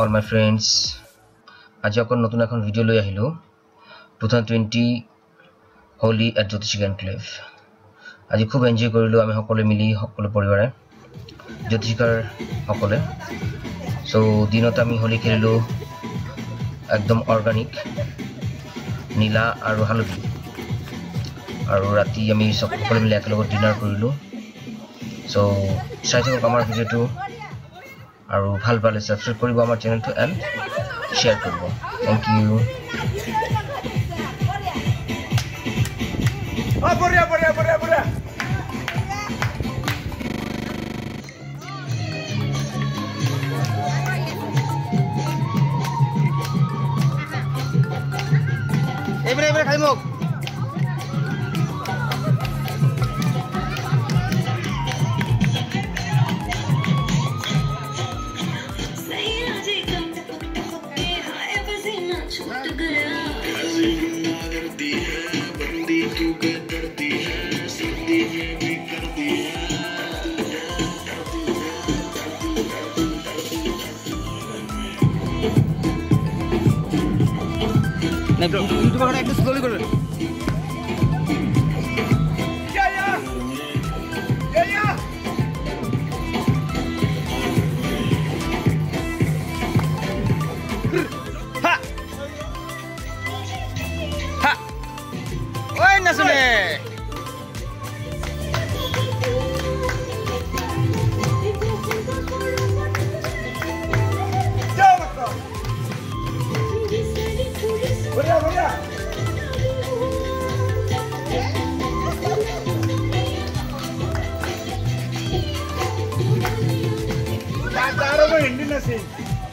all my friends. আজি আকৌ নতুন এখন ভিডিও লৈ আহিলো 2020 হোলি at Jyotishika Enclave. আজি খুব এনজয় কৰিলো আমি সকলে মিলি সকলো পৰিবাৰে জ্যোতিষিকাৰ সকলে সো দিনত আমি হোলি খেলিলো একদম অৰ্গানিক নীলা আৰু হালধি আৰু ৰাতি আমি সকলে মিলি একেলগে ডিনাৰ কৰিলো সো চাই থাকক আমাৰ ভিডিওটো আৰু ভাল পালে সাবস্ক্ৰাইব কৰিব আমাৰ চেনেলটো এণ্ড শ্বেয়াৰ কৰিব থ্যাংক ইউ বঢ়িয়া এবারে খাই মোক YouTube पर एक स्लोली कर ओए न सुने बढ़िया तारों में हिंदी ना से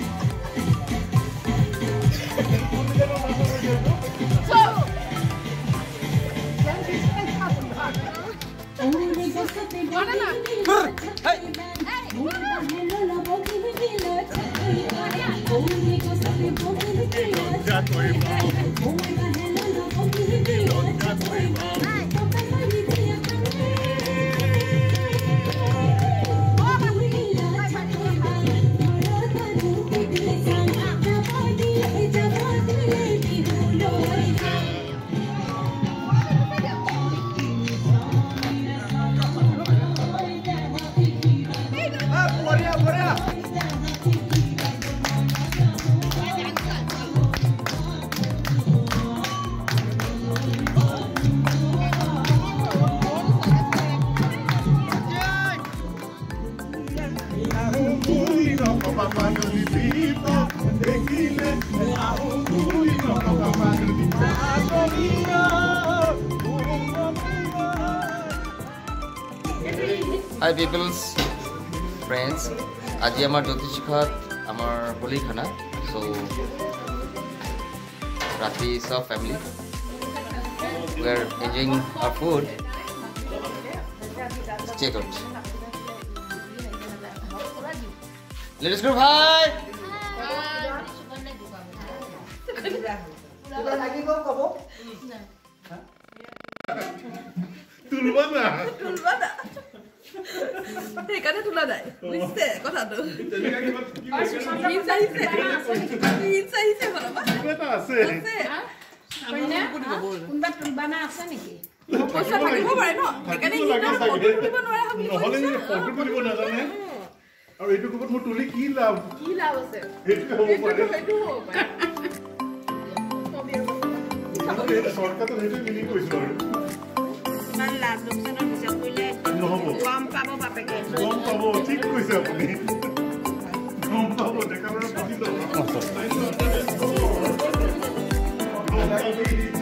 Hi peoples, friends. আজি আমাৰ জ্যোতিষিকাত আমাৰ হোলি খানা so ৰাতি সব family we are enjoying our food. Check out. Let us go bhai. তুলবানা এখানে তুলা দেয় বুঝতে কথাটো ইনসাইছে বাবা কথা আছে কোনবা তুলবানা আছে নেকি পইচা থাকিব পাৰে ন এখানে ফটো তুলিব নোৱাৰে আমি নহলে ফটো তুলিব নাজানে আৰু এইটো কবত মই তুলি কি লাভ আছে এইটো হ'ব পাৰে সরকার হেতু মিলি কইছো আৰু মান লাভ লোকসানৰ হিচাপ কৰিলে নহব কম পাব বাপেকে কম পাব ঠিক কৈছে আপুনি কম পাব দেখাবলৈ পঢ়ি লব